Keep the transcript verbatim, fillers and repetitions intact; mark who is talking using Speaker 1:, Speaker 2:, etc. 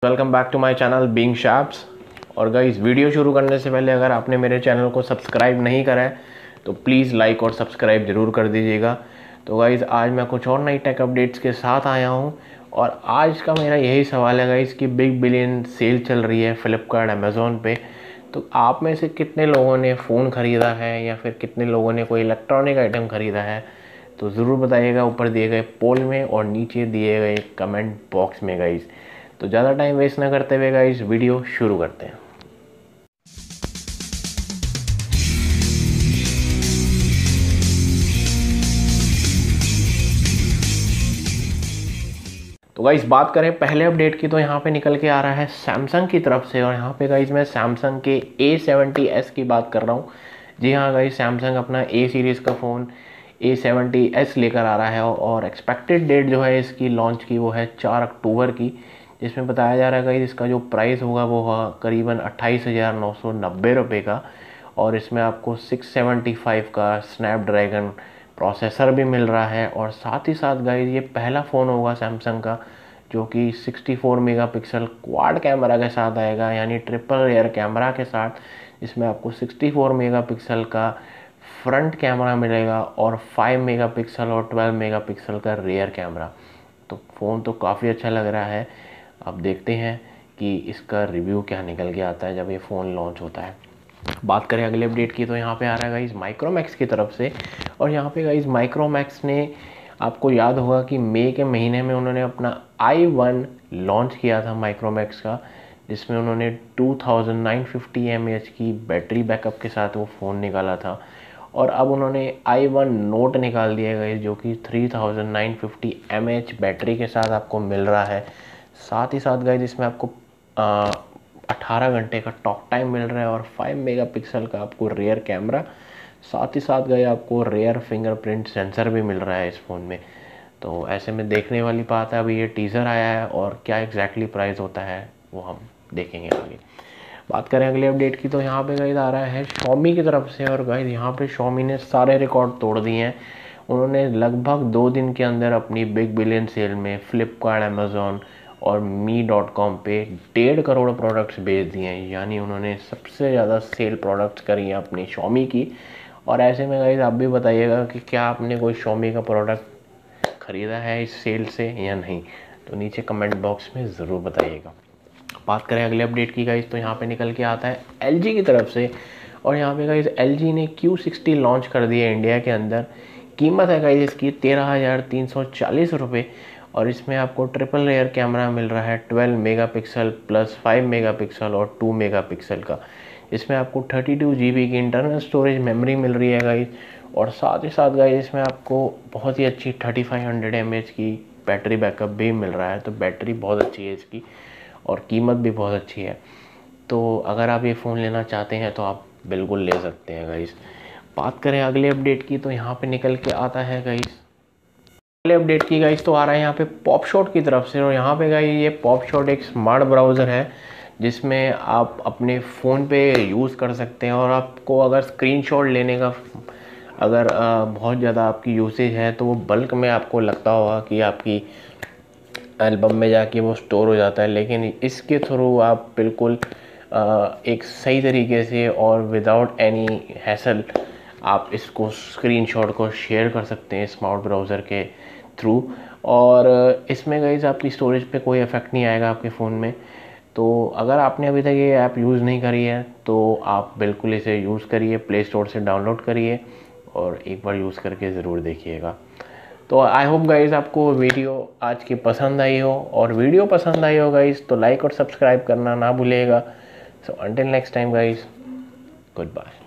Speaker 1: Welcome back to my channel being shops. और guys, video शुरू करने से पहले अगर आपने मेरे चैनल को सब्सक्राइब नहीं करा है तो प्लीज़ लाइक और सब्सक्राइब ज़रूर कर दीजिएगा। तो गाइस, आज मैं कुछ और नई टेक अपडेट्स के साथ आया हूं और आज का मेरा यही सवाल है गाइस कि बिग बिलियन सेल चल रही है फ्लिपकार्ट अमेज़ॉन पे। तो आप में से कितने लोगों ने फ़ोन ख़रीदा है या फिर कितने लोगों ने कोई इलेक्ट्रॉनिक आइटम ख़रीदा है, तो ज़रूर बताइएगा ऊपर दिए गए पोल में और नीचे दिए गए कमेंट बॉक्स में गाइस। तो ज़्यादा टाइम वेस्ट ना करते हुए गाइस वीडियो शुरू करते हैं। तो गाइस, बात करें पहले अपडेट की तो यहाँ पे निकल के आ रहा है सैमसंग की तरफ से। और यहाँ पे गाइस मैं सैमसंग के ए सेवेंटी एस की बात कर रहा हूँ। जी हाँ गाइस, सैमसंग अपना ए सीरीज़ का फ़ोन ए सेवेंटी एस लेकर आ रहा है और एक्सपेक्टेड डेट जो है इसकी लॉन्च की वो है चार अक्टूबर की, जिसमें बताया जा रहा है गाइस इसका जो प्राइस होगा वो होगा करीबन अट्ठाईस हज़ार नौ सौ नब्बे रुपये का। और इसमें आपको सिक्स सेवेंटी फाइव का स्नैपड्रैगन प्रोसेसर भी मिल रहा है। और साथ ही साथ गाइस ये पहला फ़ोन होगा सैमसंग का जो कि sixty four megapixel quad camera के साथ आएगा, यानी ट्रिपल रेयर कैमरा के साथ, जिसमें आपको सिक्सटी फोर मेगापिक्सल का फ्रंट कैमरा मिलेगा और फाइव मेगापिक्सल और ट्वेल्व मेगापिक्सल का रेयर कैमरा। तो फ़ोन तो काफ़ी अच्छा लग रहा है। अब देखते हैं कि इसका रिव्यू क्या निकल के आता है जब ये फ़ोन लॉन्च होता है। बात करें अगले अपडेट की तो यहाँ पे आ रहा है गाइस माइक्रोमैक्स की तरफ से। और यहाँ पे गाइस माइक्रोमैक्स ने, आपको याद होगा कि मई के महीने में उन्होंने अपना आई वन लॉन्च किया था माइक्रोमैक्स का, जिसमें उन्होंने two thousand nine fifty M A H की बैटरी बैकअप के साथ वो फ़ोन निकाला था। और अब उन्होंने आई वन नोट निकाल दिया गाइस जो कि three thousand nine fifty M A H battery के साथ आपको मिल रहा है। साथ ही साथ गाइस इसमें आपको अठारह घंटे का टॉक टाइम मिल रहा है और फाइव मेगापिक्सल का आपको रेयर कैमरा, साथ ही साथ गए आपको रेयर फिंगरप्रिंट सेंसर भी मिल रहा है इस फ़ोन में। तो ऐसे में देखने वाली बात है, अभी ये टीज़र आया है और क्या एग्जैक्टली प्राइस होता है वो हम देखेंगे आगे। बात करें अगले अपडेट की तो यहाँ पे गाइस आ रहा है Xiaomi की तरफ से। और गाइस यहाँ पे Xiaomi ने सारे रिकॉर्ड तोड़ दिए हैं। उन्होंने लगभग दो दिन के अंदर अपनी बिग बिलियन सेल में फ्लिपकार्ट, अमेज़ॉन और मी डॉट कॉम पे डेढ़ करोड़ प्रोडक्ट्स बेच दिए हैं, यानी उन्होंने सबसे ज़्यादा सेल प्रोडक्ट्स करी हैं अपनी Xiaomi की। और ऐसे में गाइस आप भी बताइएगा कि क्या आपने कोई Xiaomi का प्रोडक्ट ख़रीदा है इस सेल से या नहीं, तो नीचे कमेंट बॉक्स में ज़रूर बताइएगा। बात करें अगले अपडेट की गाइस तो यहाँ पे निकल के आता है एल जी की तरफ से। और यहाँ पे गाइस एल जी ने क्यू सिक्सटी लॉन्च कर दिया है इंडिया के अंदर। कीमत है गाइस इसकी तेरह हज़ार तीन सौ चालीस रुपये और इसमें आपको ट्रिपल रेयर कैमरा मिल रहा है twelve megapixel plus five megapixel और टू मेगापिक्सल का। इसमें आपको थर्टी टू जी बी की इंटरनल स्टोरेज मेमोरी मिल रही है गाइस। और साथ ही साथ गाइस इसमें आपको बहुत ही अच्छी thirty five hundred M A H की बैटरी बैकअप भी मिल रहा है। तो बैटरी बहुत अच्छी है इसकी और कीमत भी बहुत अच्छी है। तो अगर आप ये फ़ोन लेना चाहते हैं तो आप बिल्कुल ले सकते हैं गाइस। बात करें अगले अपडेट की तो यहाँ पे निकल के आता है गाइस अगले अपडेट की गाइस तो आ रहा है यहाँ पे पॉपशॉट की तरफ से। और यहाँ पे गाइस ये पॉपशॉट एक स्मार्ट ब्राउज़र है जिसमें आप अपने फ़ोन पे यूज़ कर सकते हैं। और आपको अगर स्क्रीनशॉट लेने का अगर आ, बहुत ज़्यादा आपकी यूसेज है तो वो बल्क में आपको लगता होगा कि आपकी एल्बम में जाके वो स्टोर हो जाता है, लेकिन इसके थ्रू आप बिल्कुल आ, एक सही तरीके से और विदाउट एनी हैसल आप इसको स्क्रीनशॉट को शेयर कर सकते हैं स्मार्ट ब्राउज़र के थ्रू। और इसमें गाइस आपकी स्टोरेज पे कोई इफेक्ट नहीं आएगा आपके फ़ोन में। तो अगर आपने अभी तक ये ऐप यूज़ नहीं करी है तो आप बिल्कुल इसे यूज़ करिए, प्ले स्टोर से डाउनलोड करिए और एक बार यूज़ करके ज़रूर देखिएगा। तो आई होप गाइस आपको वीडियो आज की पसंद आई हो, और वीडियो पसंद आई हो गाइस तो लाइक और सब्सक्राइब करना ना भूलिएगा। So until next time guys, good bye.